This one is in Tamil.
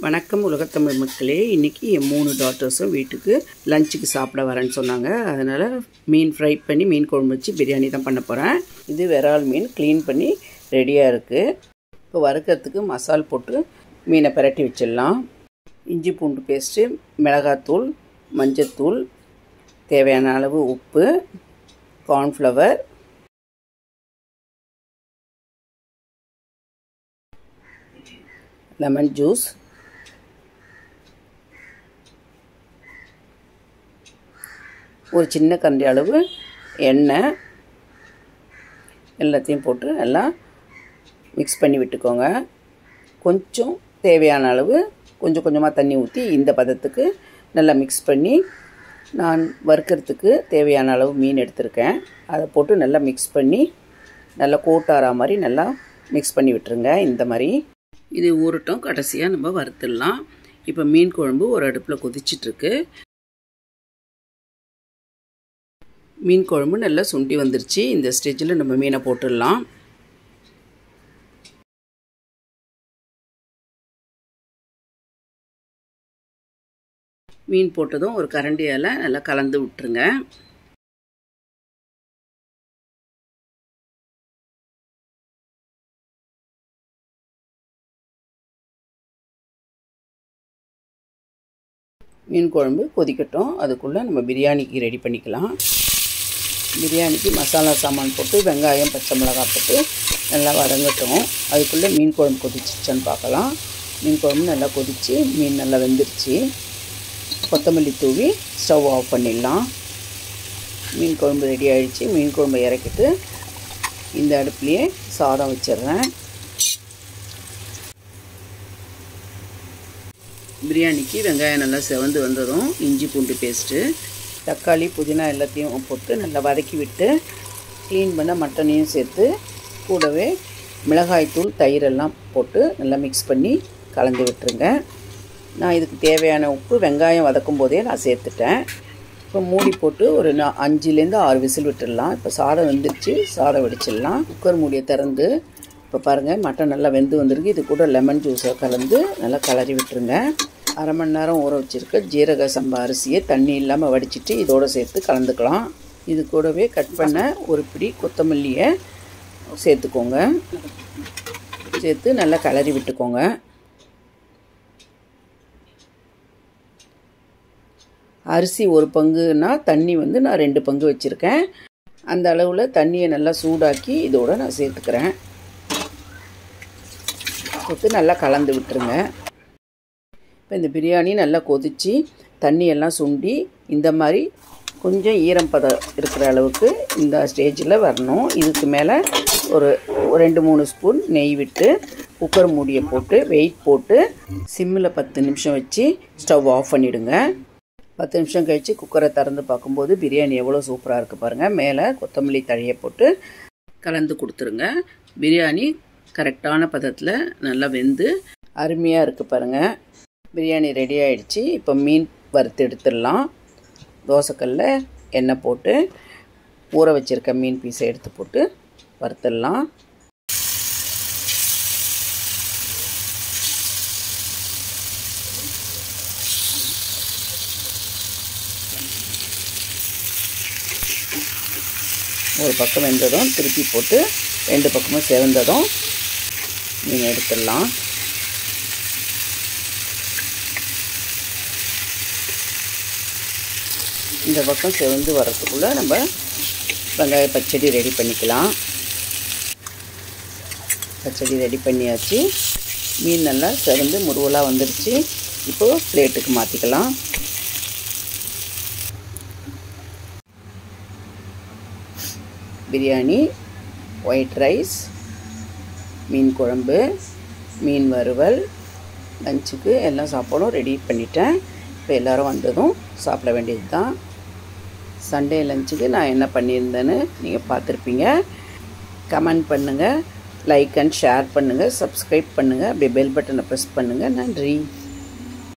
வணக்கம் உலகத்தமிழ் மக்களே. இன்றைக்கி என் 3 டாட்டர்ஸும் வீட்டுக்கு லஞ்சுக்கு சாப்பிட வரேன்னு சொன்னாங்க. அதனால் மீன் ஃப்ரை பண்ணி மீன் குழம்பு வச்சு பிரியாணி தான் பண்ண போகிறேன். இது விரால் மீன் க்ளீன் பண்ணி ரெடியாக இருக்குது. இப்போ வறுக்கிறதுக்கு மசால் போட்டு மீனை பிரட்டி வச்சிடலாம். இஞ்சி பூண்டு பேஸ்ட்டு, மிளகாத்தூள், மஞ்சத்தூள், தேவையான அளவு உப்பு, கார்ன்ஃப்ளவர், லெமன் ஜூஸ், ஒரு சின்ன கரண்டி அளவு எண்ணெய், எல்லாத்தையும் போட்டு நல்லா மிக்ஸ் பண்ணி விட்டுக்கோங்க. கொஞ்சம் தேவையான அளவு கொஞ்சம் கொஞ்சமாக தண்ணி ஊற்றி இந்த பதத்துக்கு நல்லா மிக்ஸ் பண்ணி, நான் வறுக்கிறதுக்கு தேவையான அளவு மீன் எடுத்திருக்கேன். அதை போட்டு நல்லா மிக்ஸ் பண்ணி நல்லா கோட்டாரா மாதிரி நல்லா மிக்ஸ் பண்ணி விட்டுருங்க. இந்த மாதிரி இது ஊறட்டும், கடைசியாக நம்ம வறுத்துடலாம். இப்போ மீன் குழம்பு ஒரு அடுப்பில் கொதிச்சிட்ருக்கு. மீன் குழம்பு நல்லா சுண்டி வந்துருச்சு. இந்த ஸ்டேஜில் நம்ம மீனை போட்டுடலாம். மீன் போட்டதும் ஒரு கரண்டியால் நல்லா கலந்து விட்டுருங்க. மீன் குழம்பு கொதிக்கட்டும். அதுக்குள்ளே நம்ம பிரியாணிக்கு ரெடி பண்ணிக்கலாம். பிரியாணிக்கு மசாலா சாமான் போட்டு வெங்காயம், பச்சை மிளகாய் போட்டு நல்லா வதங்கட்டும். அதுக்குள்ளே மீன் குழம்பு கொதிச்சிச்சான்னு பார்க்கலாம். மீன் குழம்பு நல்லா கொதித்து மீன் நல்லா வெந்துருச்சு. கொத்தமல்லி தூவி ஸ்டவ் ஆஃப் பண்ணிடலாம். மீன் குழம்பு ரெடி ஆகிடுச்சு. மீன் குழம்பு இறக்கிட்டு இந்த அடுப்புலையே சாதம் வச்சிடுறேன். பிரியாணிக்கு வெங்காயம் நல்லா செவந்து வந்ததும் இஞ்சி பூண்டு பேஸ்ட்டு, தக்காளி, புதினா எல்லாத்தையும் போட்டு நல்லா வதக்கி விட்டு க்ளீன் பண்ண மட்டனையும் சேர்த்து கூடவே மிளகாய்த்தூள், தயிரெல்லாம் போட்டு நல்லா மிக்ஸ் பண்ணி கலந்து விட்டுருங்க. நான் இதுக்கு தேவையான உப்பு வெங்காயம் வதக்கும் போதே நான் சேர்த்துட்டேன். இப்போ மூடி போட்டு ஒரு 5லேருந்து 6 விசில் விட்டுடலாம். இப்போ சாதம் வெந்துருச்சு, சாதம் வடிச்சிடலாம். குக்கர் மூடியை திறந்து இப்போ பாருங்கள், மட்டன் நல்லா வெந்து வந்திருக்கு. இது கூட லெமன் ஜூஸை கலந்து நல்லா கிளறி விட்டுருங்க. அரை மணி நேரம் ஊற வச்சுருக்க ஜீரக சம்பா அரிசியை தண்ணி இல்லாமல் வடிச்சிட்டு இதோடு சேர்த்து கலந்துக்கலாம். இது கூடவே கட் பண்ண ஒரு பிடி கொத்தமல்லியை சேர்த்துக்கோங்க. சேர்த்து நல்லா கிளறி விட்டுக்கோங்க. அரிசி 1 பங்குனா தண்ணி நான் 2 பங்கு வச்சுருக்கேன். அந்த அளவில் தண்ணியை நல்லா சூடாக்கி இதோடு நான் சேர்த்துக்கிறேன். சேர்த்து நல்லா கலந்து விட்டுருங்க. இப்போ இந்த பிரியாணி நல்லா கொதித்து தண்ணியெல்லாம் சுண்டி இந்த மாதிரி கொஞ்சம் ஈரம் பதம் இருக்கிற அளவுக்கு இந்த ஸ்டேஜில் வரணும். இதுக்கு மேலே ஒரு 2-3 ஸ்பூன் நெய் விட்டு குக்கர் மூடியை போட்டு வெயிட் போட்டு சிம்மில் 10 நிமிஷம் வச்சு ஸ்டவ் ஆஃப் பண்ணிவிடுங்க. 10 நிமிஷம் கழித்து குக்கரை திறந்து பார்க்கும்போது பிரியாணி எவ்வளோ சூப்பராக இருக்குது பாருங்கள். மேலே கொத்தமல்லி தழையை போட்டு கலந்து கொடுத்துருங்க. பிரியாணி கரெக்டான பதத்தில் நல்லா வெந்து அருமையாக இருக்குது பாருங்கள். பிரியாணி ரெடி ஆகிடுச்சு. இப்போ மீன் வறுத்து எடுத்துடலாம். தோசைக்கல்லில் எண்ணெய் போட்டு ஊற வச்சுருக்க மீன் பீஸை எடுத்து போட்டு வறுத்துடலாம். ஒரு பக்கம் வெந்ததும் திருப்பி போட்டு 2 பக்கமும் செவந்ததும் மீன் எடுத்துடலாம். இந்த பக்கம் செவந்து வரத்துக்குள்ளே நம்ம வெங்காய பச்சடி ரெடி பண்ணிக்கலாம். பச்சடி ரெடி பண்ணியாச்சு. மீன் நல்லா செவந்து முருவலாக வந்துடுச்சு. இப்போது பிளேட்டுக்கு மாற்றிக்கலாம். பிரியாணி, ஒயிட் ரைஸ், மீன் குழம்பு, மீன் வறுவல், லஞ்சுக்கு எல்லாம் சாப்பாடும் ரெடி பண்ணிட்டேன். இப்போ எல்லோரும் வந்ததும் சாப்பிட வேண்டியது தான். சண்டே லஞ்சுக்கு நான் என்ன பண்ணியிருந்தேன்னு நீங்கள் பார்த்துருப்பீங்க. கமெண்ட் பண்ணுங்கள், லைக் அண்ட் ஷேர் பண்ணுங்கள், சப்ஸ்கிரைப் பண்ணுங்கள், அப்படியே பெல் பட்டனை ப்ரெஸ் பண்ணுங்கள். நன்றி.